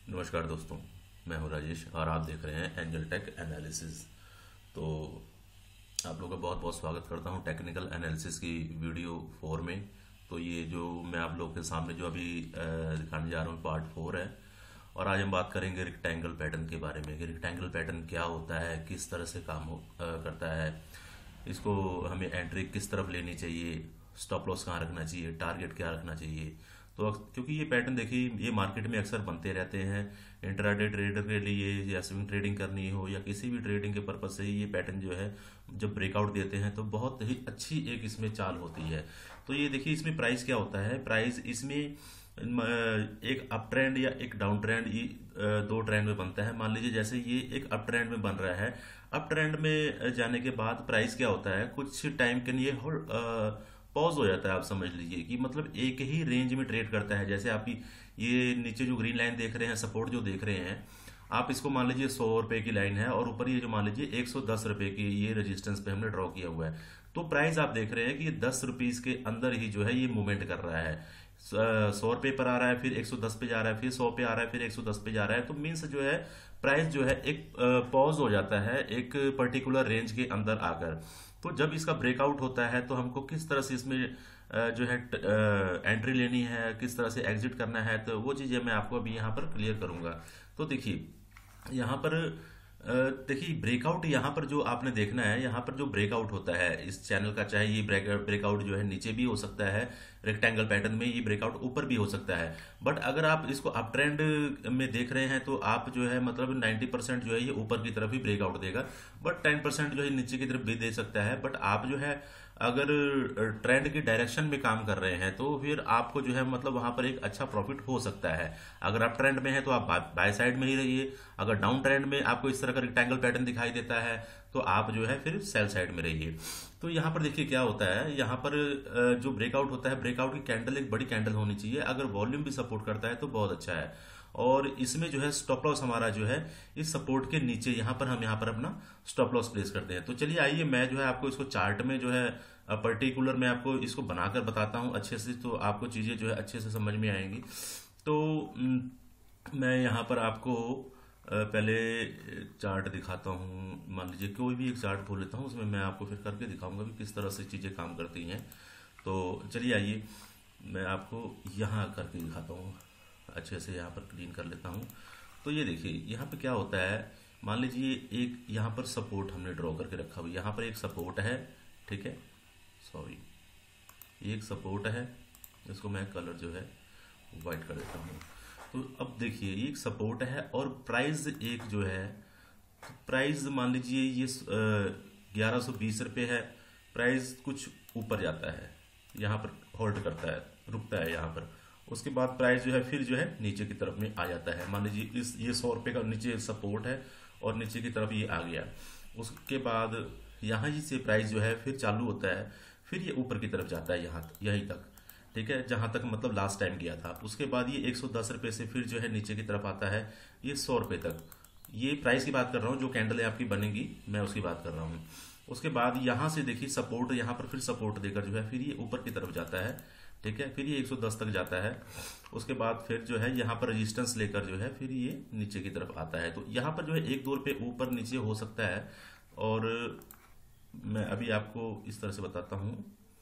नमस्कार दोस्तों। मैं हूं राजेश और आप देख रहे हैं एंजल टेक एनालिसिस। तो आप लोगों का बहुत बहुत स्वागत करता हूं टेक्निकल एनालिसिस की वीडियो 4 में। तो ये जो मैं आप लोगों के सामने जो अभी दिखाने जा रहा हूं पार्ट 4 है। और आज हम बात करेंगे रेक्टेंगल पैटर्न के बारे में कि रेक्टेंगल पैटर्न क्या होता है, किस तरह से करता है, इसको हमें एंट्री किस तरफ लेनी चाहिए, स्टॉप लॉस कहाँ रखना चाहिए, टारगेट क्या रखना चाहिए। तो क्योंकि ये पैटर्न देखिए ये मार्केट में अक्सर बनते रहते हैं। इंट्राडे ट्रेडर के लिए या स्विंग ट्रेडिंग करनी हो या किसी भी ट्रेडिंग के पर्पज से ये पैटर्न जो है जब ब्रेकआउट देते हैं तो बहुत ही अच्छी एक इसमें चाल होती है। तो ये देखिए इसमें प्राइस क्या होता है। प्राइस इसमें एक अप ट्रेंड या एक डाउन ट्रेंड, ये दो ट्रेंड में बनता है। मान लीजिए जैसे ये एक अप ट्रेंड में बन रहा है। अप ट्रेंड में जाने के बाद प्राइस क्या होता है, कुछ टाइम के लिए पॉज हो जाता है। आप समझ लीजिए कि मतलब एक ही रेंज में ट्रेड करता है। जैसे आप ये नीचे जो ग्रीन लाइन देख रहे हैं, सपोर्ट जो देख रहे हैं, आप इसको मान लीजिए 100 रुपए की लाइन है और ऊपर ये जो मान लीजिए 110 रुपए की ये रेजिस्टेंस पे हमने ड्रॉ किया हुआ है। तो प्राइस आप देख रहे हैं कि ये 10 रुपीज के अंदर ही जो है ये मूवमेंट कर रहा है। 100 रुपए पर आ रहा है, फिर 110 पे जा रहा है, फिर 100 पे आ रहा है, फिर 110 पे जा रहा है। तो मीन्स जो है प्राइस जो है एक पॉज हो जाता है एक पर्टिकुलर रेंज के अंदर आकर। तो जब इसका ब्रेकआउट होता है तो हमको किस तरह से इसमें जो है एंट्री लेनी है, किस तरह से एग्जिट करना है, तो वो चीज़ें मैं आपको अभी यहाँ पर क्लियर करूंगा। तो देखिए यहाँ पर देखिए ब्रेकआउट यहाँ पर जो आपने देखना है, यहाँ पर जो ब्रेकआउट होता है इस चैनल का, चाहे ये ब्रेकआउट जो है नीचे भी हो सकता है, रेक्टेंगल पैटर्न में ये ब्रेकआउट ऊपर भी हो सकता है। बट अगर आप इसको अप ट्रेंड में देख रहे हैं तो आप जो है मतलब 90% जो है ये ऊपर की तरफ ही ब्रेकआउट देगा, बट 10% जो है नीचे की तरफ भी दे सकता है। बट आप जो है अगर ट्रेंड की डायरेक्शन में काम कर रहे हैं तो फिर आपको जो है मतलब वहां पर एक अच्छा प्रॉफिट हो सकता है। अगर आप ट्रेंड में है तो आप बाय साइड में ही रहिए। अगर डाउन ट्रेंड में आपको इस तरह का रेक्टेंगल पैटर्न दिखाई देता है तो आप जो है फिर सेल साइड में रहिए। तो यहाँ पर देखिए क्या होता है, यहाँ पर जो ब्रेकआउट होता है, ब्रेकआउट की कैंडल एक बड़ी कैंडल होनी चाहिए। अगर वॉल्यूम भी सपोर्ट करता है तो बहुत अच्छा है। और इसमें जो है स्टॉप लॉस हमारा जो है इस सपोर्ट के नीचे यहाँ पर हम यहाँ पर अपना स्टॉप लॉस प्लेस करते हैं। तो चलिए आइए मैं जो है आपको इसको चार्ट में जो है पर्टिकुलर मैं आपको इसको बनाकर बताता हूँ अच्छे से, तो आपको चीज़ें जो है अच्छे से समझ में आएंगी। तो मैं यहाँ पर आपको पहले चार्ट दिखाता हूँ। मान लीजिए कोई भी एक चार्ट खोल लेता हूँ, उसमें मैं आपको फिर करके दिखाऊंगा कि किस तरह से चीज़ें काम करती हैं। तो चलिए आइए मैं आपको यहाँ करके दिखाता हूँ, अच्छे से यहाँ पर क्लीन कर लेता हूँ। तो ये देखिए यहाँ पे क्या होता है, मान लीजिए एक यहाँ पर सपोर्ट हमने ड्रॉ करके रखा हुआ, यहाँ पर एक सपोर्ट है, ठीक है, सॉरी ये एक सपोर्ट है, इसको मैं कलर जो है वाइट कर देता हूँ। तो अब देखिए ये एक सपोर्ट है और प्राइस एक जो है, तो प्राइस मान लीजिए ये 1120 रुपये है। प्राइस कुछ ऊपर जाता है, यहाँ पर होल्ड करता है, रुकता है यहाँ पर। उसके बाद प्राइस जो है फिर जो है नीचे की तरफ में आ जाता है। मान लीजिए इस ये 100 रुपये का नीचे सपोर्ट है और नीचे की तरफ ये आ गया। उसके बाद यहाँ से प्राइस जो है फिर चालू होता है, फिर ये ऊपर की तरफ जाता है यहाँ यहीं तक, ठीक है, जहां तक मतलब लास्ट टाइम गया था। उसके बाद ये 110 रुपये से फिर जो है नीचे की तरफ आता है ये 100 रुपये तक। ये प्राइस की बात कर रहा हूँ, जो कैंडल आपकी बनेगी मैं उसकी बात कर रहा हूँ। उसके बाद यहाँ से देखिए सपोर्ट, यहाँ पर फिर सपोर्ट देकर जो है फिर ये ऊपर की तरफ जाता है, ठीक है, फिर ये 110 तक जाता है। उसके बाद फिर जो है यहाँ पर रेजिस्टेंस लेकर जो है फिर ये नीचे की तरफ आता है। तो यहाँ पर जो है 1-2 रुपये ऊपर नीचे हो सकता है। और मैं अभी आपको इस तरह से बताता हूँ।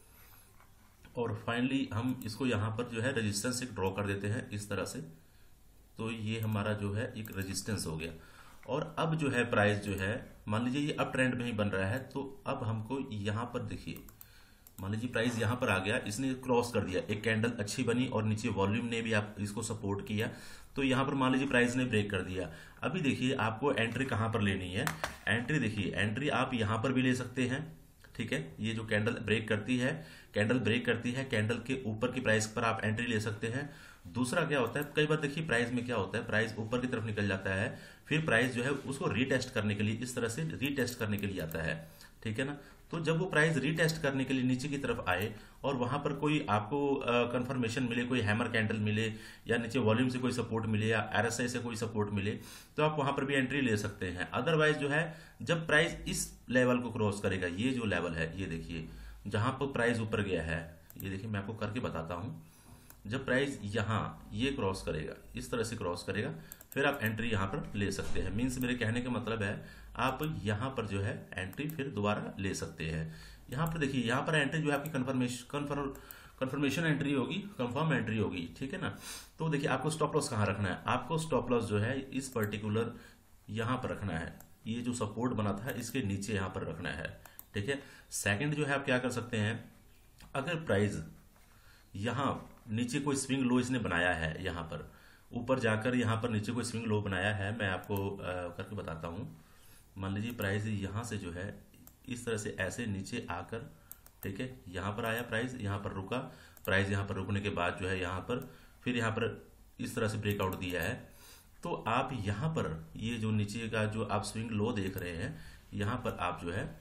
और फाइनली हम इसको यहाँ पर जो है रेजिस्टेंस एक ड्रॉ कर देते हैं इस तरह से। तो ये हमारा जो है एक रेजिस्टेंस हो गया। और अब जो है प्राइस जो है मान लीजिए ये अप ट्रेंड में ही बन रहा है, तो अब हमको यहाँ पर देखिए मान लीजिए प्राइस यहाँ पर आ गया, इसने क्रॉस कर दिया, एक कैंडल अच्छी बनी और नीचे वॉल्यूम ने भी आप इसको सपोर्ट किया। तो यहाँ पर मान लीजिए प्राइस ने ब्रेक कर दिया। अभी देखिए आपको एंट्री कहाँ पर लेनी है। एंट्री देखिए, एंट्री आप यहाँ पर भी ले सकते हैं, ठीक है। ये जो कैंडल ब्रेक करती है, कैंडल ब्रेक करती है, कैंडल के ऊपर की प्राइस पर आप एंट्री ले सकते हैं। दूसरा क्या होता है, कई बार देखिए प्राइस में क्या होता है, प्राइस ऊपर की तरफ निकल जाता है, फिर प्राइस जो है उसको रीटेस्ट करने के लिए इस तरह से रीटेस्ट करने के लिए आता है, ठीक है ना। तो जब वो प्राइस रीटेस्ट करने के लिए नीचे की तरफ आए और वहां पर कोई आपको कंफर्मेशन मिले, कोई हैमर कैंडल मिले या नीचे वॉल्यूम से कोई सपोर्ट मिले या आरएसआई से कोई सपोर्ट मिले, तो आप वहां पर भी एंट्री ले सकते हैं। अदरवाइज जो है जब प्राइस इस लेवल को क्रॉस करेगा, ये जो लेवल है ये देखिए जहां पर प्राइस ऊपर गया है, ये देखिए मैं आपको करके बताता हूं। जब प्राइस यहाँ ये क्रॉस करेगा, इस तरह से क्रॉस करेगा, फिर आप एंट्री यहाँ पर ले सकते हैं। मीन्स मेरे कहने का मतलब है आप यहाँ पर जो है एंट्री फिर दोबारा ले सकते हैं। यहाँ पर देखिए, यहाँ पर एंट्री जो है आपकी कन्फर्मेशन एंट्री होगी, कंफर्म एंट्री होगी, ठीक है ना। तो देखिए आपको स्टॉप लॉस कहाँ रखना है, आपको स्टॉप लॉस जो है इस पर्टिकुलर यहाँ पर रखना है, ये जो सपोर्ट बना था इसके नीचे यहाँ पर रखना है, ठीक है। सेकंड जो है आप क्या कर सकते हैं, अगर प्राइस यहाँ नीचे कोई स्विंग लो इसने बनाया है, यहाँ पर ऊपर जाकर यहाँ पर नीचे कोई स्विंग लो बनाया है, मैं आपको करके बताता हूँ। मान लीजिए प्राइस यहाँ से जो है इस तरह से ऐसे नीचे आकर, ठीक है, यहाँ पर आया प्राइस, यहाँ पर रुका प्राइस, यहाँ पर रुकने के बाद जो है यहाँ पर फिर यहाँ पर इस तरह से ब्रेकआउट दिया है। तो आप यहाँ पर ये जो नीचे का जो आप स्विंग लो देख रहे हैं, यहाँ पर आप जो है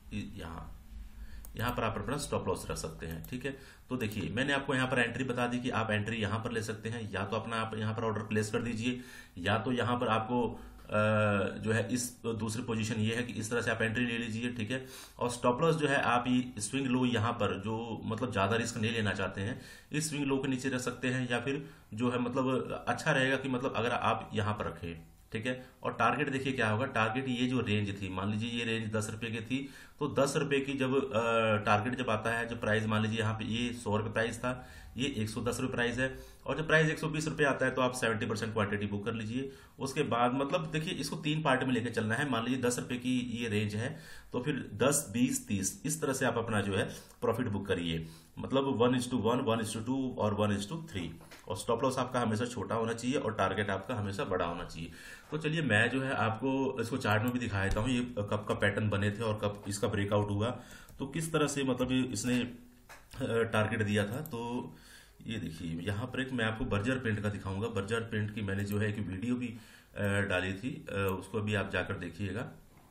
यहाँ पर आप अपना स्टॉप लॉस रख सकते हैं, ठीक है। तो देखिए मैंने आपको यहाँ पर एंट्री बता दी कि आप एंट्री यहाँ पर ले सकते हैं, या तो अपना आप यहाँ पर ऑर्डर प्लेस कर दीजिए, या तो यहाँ पर आपको जो है इस दूसरी पोजीशन ये है कि इस तरह से आप एंट्री ले लीजिए, ठीक है। और स्टॉप लॉस जो है आप ये स्विंग लो यहाँ पर जो मतलब ज्यादा रिस्क नहीं लेना चाहते हैं, इस स्विंग लो के नीचे रख सकते हैं, या फिर जो है मतलब अच्छा रहेगा कि मतलब अगर आप यहाँ पर रखें, ठीक है। और टारगेट देखिए क्या होगा, टारगेट ये जो रेंज थी, मान लीजिए ये रेंज 10 रुपए की थी, तो 10 रुपए की जब टारगेट जब आता है, जब प्राइस मान लीजिए यहाँ पे ये 100 रुपए प्राइस था, ये 110 रुपए प्राइस है, और जब प्राइस 120 रुपए आता है तो आप 70% क्वांटिटी बुक कर लीजिए। उसके बाद मतलब देखिए इसको 3 पार्ट में लेकर चलना है। मान लीजिए 10 रुपए की ये रेंज है, तो फिर 10, 20, 30 इस तरह से आप अपना जो है प्रॉफिट बुक करिए, मतलब 1:1, 1:2 और 1:3। और स्टॉप लॉस आपका हमेशा छोटा होना चाहिए और टारगेट आपका हमेशा बड़ा होना चाहिए। तो चलिए मैं जो है आपको इसको चार्ट में भी दिखा देता हूँ, ये कब का पैटर्न बने थे और कब इसका ब्रेकआउट हुआ, तो किस तरह से मतलब इसने टारगेट दिया था। तो ये देखिए यहाँ पर एक मैं आपको बर्जर पेंट का दिखाऊंगा। बर्जर पेंट की मैंने जो है एक वीडियो भी डाली थी, उसको भी आप जाकर देखिएगा।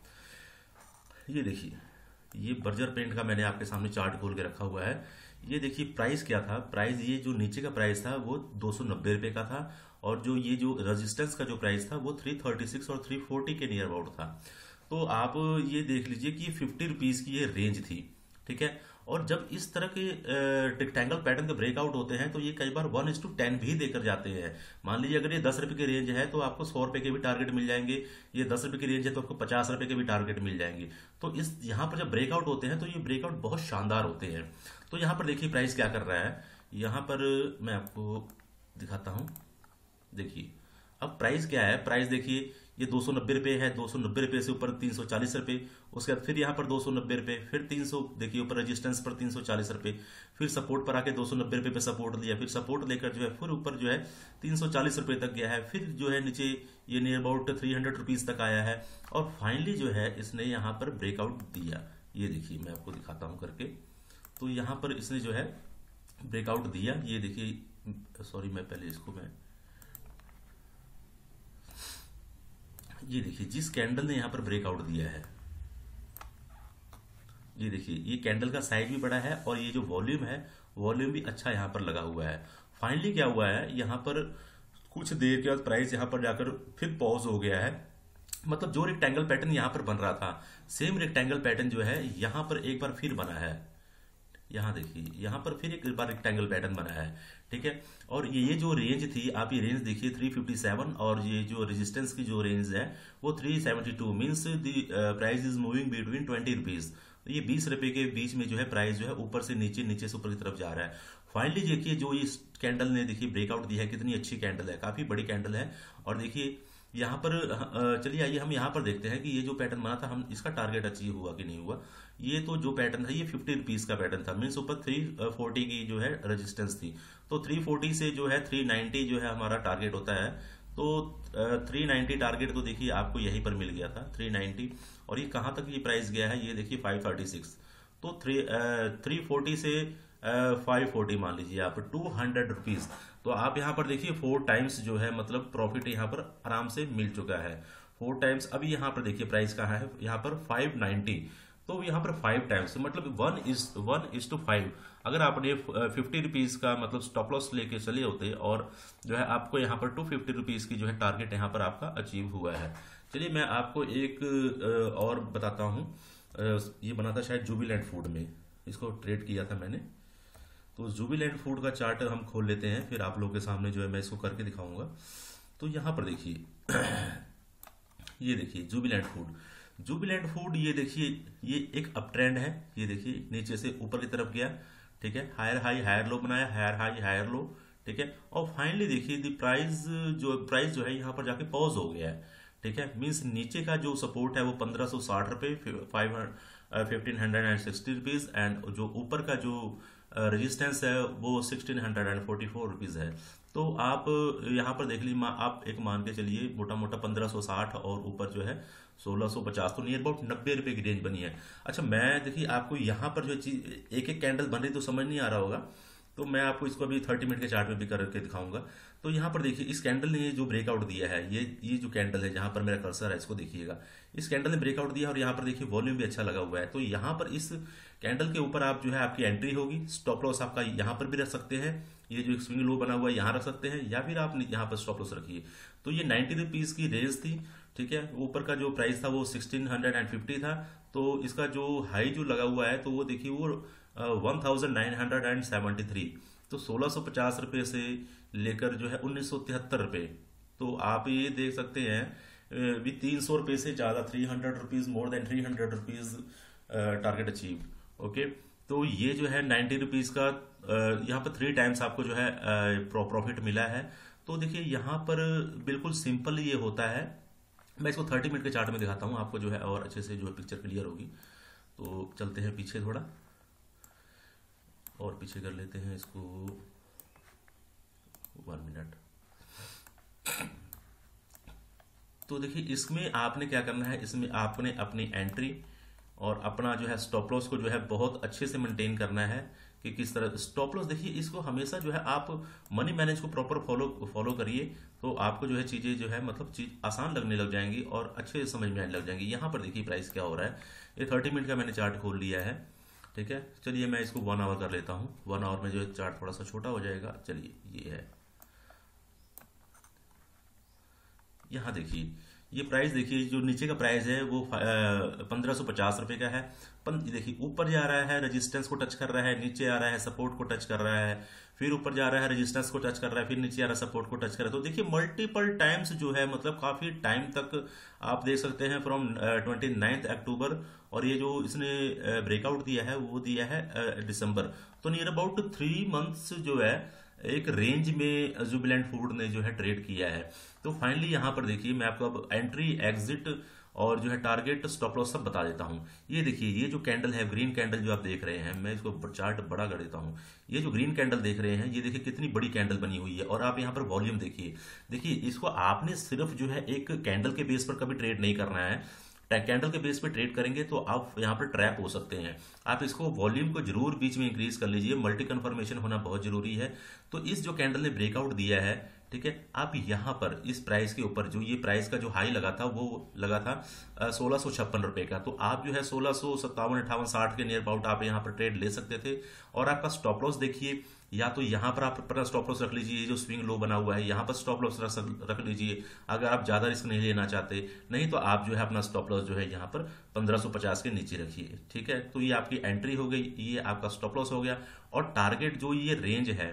ये देखिए ये बर्जर पेंट का मैंने आपके सामने चार्ट खोल के रखा हुआ है। ये देखिए प्राइस क्या था, प्राइस ये जो नीचे का प्राइस था वो 290 रुपए का था, और जो ये जो रेजिस्टेंस का जो प्राइस था वो 336 और 340 के नियर अबाउट था। तो आप ये देख लीजिए कि 50 रुपीज की ये रेंज थी, ठीक है। और जब इस तरह के रेक्टेंगल पैटर्न के ब्रेकआउट होते हैं तो ये कई बार 1:10 भी देकर जाते हैं। मान लीजिए अगर ये 10 रुपए की रेंज है तो आपको 100 रुपए के भी टारगेट मिल जाएंगे, ये 10 रुपए की रेंज है तो आपको 50 रुपए के भी टारगेट मिल जाएंगे। तो इस यहाँ पर जब ब्रेकआउट होते हैं तो ये ब्रेकआउट बहुत शानदार होते हैं। तो यहाँ पर देखिए प्राइस क्या कर रहा है, यहाँ पर मैं आपको दिखाता हूँ। देखिए अब प्राइस क्या है, प्राइस देखिए ये 290 रुपए है, 290 रुपए से ऊपर 340 रुपए, उसके बाद फिर यहाँ पर 290 रुपए, फिर 300, देखिए ऊपर रेजिस्टेंस पर 340 रुपए, फिर सपोर्ट पर आके 290 रुपए पे सपोर्ट लिया, फिर सपोर्ट लेकर जो है फिर ऊपर जो है 340 रुपए तक गया है, फिर जो है नीचे ये नियर अबाउट 300 रुपीज तक आया है, और फाइनली जो है इसने यहाँ पर ब्रेकआउट दिया। ये देखिए मैं आपको दिखाता हूँ करके, तो यहाँ पर इसने जो है ब्रेकआउट दिया। ये देखिए सॉरी मैं पहले इसको मैं ये देखिए जिस कैंडल ने यहाँ पर ब्रेकआउट दिया है, ये देखिए ये कैंडल का साइज भी बड़ा है और ये जो वॉल्यूम है वॉल्यूम भी अच्छा यहाँ पर लगा हुआ है। फाइनली क्या हुआ है, यहाँ पर कुछ देर के बाद प्राइस यहाँ पर जाकर फिर पॉज हो गया है, मतलब जो रेक्टेंगल पैटर्न यहाँ पर बन रहा था सेम रेक्टेंगल पैटर्न जो है यहाँ पर एक बार फिर बना है। यहाँ देखिए यहाँ पर फिर एक बार रेक्टेंगल पैटर्न बना है, ठीक है। और ये जो रेंज थी, आप ये रेंज देखिए 357, और ये जो रेजिस्टेंस की जो रेंज है वो 372, means the price is moving between 20 rupees. तो ये 20 रुपए के बीच में जो है प्राइस जो है ऊपर से नीचे, नीचे से ऊपर की तरफ जा रहा है। फाइनली देखिए जो इस कैंडल ने देखिए ब्रेकआउट दिया है, कितनी अच्छी कैंडल है, काफी बड़ी कैंडल है। और देखिए यहाँ पर चलिए आइए हम यहाँ पर देखते हैं कि ये जो पैटर्न बना था हम इसका टारगेट अचीव हुआ कि नहीं हुआ। ये तो जो पैटर्न था ये 50 रुपीज का पैटर्न था, मीन्स ऊपर 340 की जो है रेजिस्टेंस थी, तो 340 से जो है 390 जो है हमारा टारगेट होता है। तो 390 टारगेट तो देखिए आपको यहीं पर मिल गया था 390, और ये कहाँ तक ये प्राइस गया है, ये देखिए 536। तो 340 से 540 मान लीजिए आप 200 रुपीज। तो आप यहाँ पर देखिए 4 टाइम्स जो है मतलब प्रॉफिट यहाँ पर आराम से मिल चुका है, 4 टाइम्स। अभी यहाँ पर देखिए प्राइस कहाँ है, यहाँ पर 590, तो यहाँ पर 5 टाइम्स मतलब 1:5। अगर आपने 50 रुपीज का मतलब स्टॉप लॉस लेके चले होते और जो है आपको यहाँ पर 250 रुपीज की जो है टारगेट यहाँ पर आपका अचीव हुआ है। चलिए मैं आपको एक और बताता हूँ। ये बना था शायद जुबिलेंट फूड में, इसको ट्रेड किया था मैंने। तो जुबिलेंट फूड का चार्ट हम खोल लेते हैं, फिर आप लोगों के सामने जो है मैं इसको करके दिखाऊंगा। तो यहाँ पर देखिए ये देखिए जुबिलेंट फूड ये देखिए, ये एक अप ट्रेंड है। ये देखिए नीचे से ऊपर की तरफ गया, ठीक है, हायर हाई हायर लो बनाया, हायर हाई हायर लो, ठीक है, और फाइनली देखिए द प्राइस जो है यहाँ पर जाके पॉज हो गया है, ठीक है। मीन्स नीचे का जो सपोर्ट है वो 1560 रुपये, 1560 रुपीज, एंड जो ऊपर का जो रेजिस्टेंस है वो 1644 रुपीज है। तो आप यहाँ पर देख लीजिए, आप एक मान के चलिए मोटा मोटा 1560 और ऊपर जो है 1650, तो नियर अबाउट 90 रुपए की रेंज बनी है। अच्छा, मैं देखिए आपको यहाँ पर जो चीज एक एक कैंडल बन रही तो समझ नहीं आ रहा होगा, तो मैं आपको इसको अभी 30 मिनट के चार्ट में भी करके दिखाऊंगा। तो यहाँ पर देखिए इस कैंडल ने जो ब्रेकआउट दिया है, ये जो कैंडल है जहाँ पर मेरा कर्सर है इसको देखिएगा, इस कैंडल ने ब्रेकआउट दिया और यहाँ पर देखिए वॉल्यूम भी अच्छा लगा हुआ है। तो यहाँ पर इस कैंडल के ऊपर आप जो है आपकी एंट्री होगी, स्टॉप लॉस आपका यहाँ पर भी रख सकते हैं, ये जो स्विंग लो बना हुआ है यहाँ रख सकते हैं, या फिर आप यहाँ पर स्टॉप लॉस रखिए। तो ये 90 रुपीज की रेंज थी, ठीक है। ऊपर का जो प्राइस था वो 1650 था, तो इसका जो हाई जो लगा हुआ है तो वो देखिए वो 1973, तो 1650 रुपये से लेकर जो है 1973 रुपये। तो आप ये देख सकते हैं भी 300 रुपये से ज़्यादा, 300 rupees, more than 300 rupees target achieve. Okay, तो ये जो है 90 रुपीज़ का यहाँ पर 3 टाइम्स आपको जो है प्रॉफिट मिला है। तो देखिए यहाँ पर बिल्कुल सिंपल ये होता है। मैं इसको 30 मिनट के चार्ट में दिखाता हूँ आपको जो है, और अच्छे से जो है पिक्चर क्लियर होगी। तो चलते हैं पीछे थोड़ा और पीछे कर लेते हैं इसको 1 मिनट। तो देखिए इसमें आपने क्या करना है, इसमें आपने अपनी एंट्री और अपना जो है स्टॉप लॉस को जो है बहुत अच्छे से मेंटेन करना है कि किस तरह स्टॉप लॉस। देखिए इसको हमेशा जो है आप मनी मैनेज को प्रॉपर फॉलो करिए, तो आपको जो है चीज़ें जो है मतलब चीज आसान लगने लग जाएंगी और अच्छे से समझ में आने लग जाएंगी। यहाँ पर देखिए प्राइस क्या हो रहा है, ये 30 मिनट का मैंने चार्ट खोल लिया है, ठीक है। चलिए मैं इसको 1 आवर कर लेता हूँ, 1 आवर में जो है चार्ट थोड़ा सा छोटा हो जाएगा। चलिए ये है, यहाँ देखिए ये प्राइस देखिए, जो नीचे का प्राइस है वो 1550 रुपये का है। देखिए ऊपर जा रहा है, रेजिस्टेंस को टच कर रहा है, नीचे आ रहा है, सपोर्ट को टच कर रहा है, फिर ऊपर जा रहा है, रेजिस्टेंस को टच कर रहा है, फिर नीचे आ रहा है, सपोर्ट को टच कर रहा है। तो देखिए मल्टीपल टाइम्स जो है मतलब काफी टाइम तक आप देख सकते हैं फ्रॉम 29 अक्टूबर, और ये जो इसने ब्रेकआउट दिया है वो दिया है दिसंबर। तो नियर अबाउट 3 मंथ्स जो है एक रेंज में जुबिलेंट फूड ने जो है ट्रेड किया है। तो फाइनली यहाँ पर देखिए मैं आपको अब एंट्री, एग्जिट और जो है टारगेट, स्टॉप लॉस सब बता देता हूँ। ये देखिए ये जो कैंडल है, ग्रीन कैंडल जो आप देख रहे हैं, मैं इसको चार्ट बड़ा कर देता हूँ। ये जो ग्रीन कैंडल देख रहे हैं, ये देखिए कितनी बड़ी कैंडल बनी हुई है, और आप यहाँ पर वॉल्यूम देखिए। देखिए इसको आपने सिर्फ जो है एक कैंडल के बेस पर कभी ट्रेड नहीं करना है। कैंडल के बेस पे ट्रेड करेंगे तो आप यहाँ पर ट्रैप हो सकते हैं। आप इसको वॉल्यूम को जरूर बीच में इंक्रीज कर लीजिए, मल्टी कन्फर्मेशन होना बहुत जरूरी है। तो इस जो कैंडल ने ब्रेकआउट दिया है, ठीक है, आप यहाँ पर इस प्राइस के ऊपर जो ये प्राइस का जो हाई लगा था वो लगा था 1656 रुपये का। तो आप जो है 1657, 58, 60 के नियर अबाउट आप यहाँ पर ट्रेड ले सकते थे। और आपका स्टॉप लॉस देखिए, या तो यहाँ पर आप अपना स्टॉप लॉस रख लीजिए, ये जो स्विंग लो बना हुआ है यहाँ पर स्टॉप लॉस रख लीजिए अगर आप ज्यादा रिस्क नहीं लेना चाहते। नहीं तो आप जो है अपना स्टॉप लॉस जो है यहाँ पर 1550 के नीचे रखिए, ठीक है। तो ये आपकी एंट्री हो गई, ये आपका स्टॉप लॉस हो गया। और टारगेट जो ये रेंज है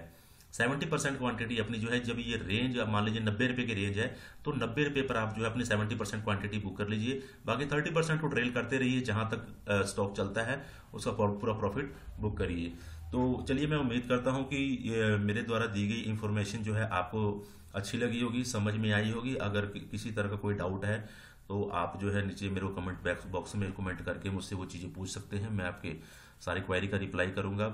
70% क्वांटिटी अपनी जो है, जब ये रेंज मान लीजिए 90 रुपये की रेंज है, तो 90 रुपये पर आप जो है अपनी 70% क्वांटिटी बुक कर लीजिए। बाकी 30% को ट्रेल करते रहिए, जहां तक स्टॉक चलता है उसका पूरा प्रॉफिट बुक करिए। तो चलिए मैं उम्मीद करता हूं कि मेरे द्वारा दी गई इंफॉर्मेशन जो है आपको अच्छी लगी होगी, समझ में आई होगी। अगर किसी तरह का कोई डाउट है तो आप जो है नीचे मेरे को कमेंट बॉक्स में कमेंट करके मुझसे वो चीज़ें पूछ सकते हैं, मैं आपके सारी क्वेरी का रिप्लाई करूंगा।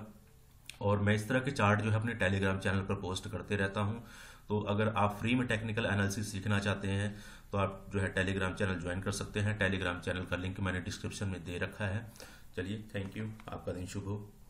और मैं इस तरह के चार्ट जो है अपने टेलीग्राम चैनल पर पोस्ट करते रहता हूं। तो अगर आप फ्री में टेक्निकल एनालिसिस सीखना चाहते हैं तो आप जो है टेलीग्राम चैनल ज्वाइन कर सकते हैं। टेलीग्राम चैनल का लिंक मैंने डिस्क्रिप्शन में दे रखा है। चलिए, थैंक यू, आपका दिन शुभ हो।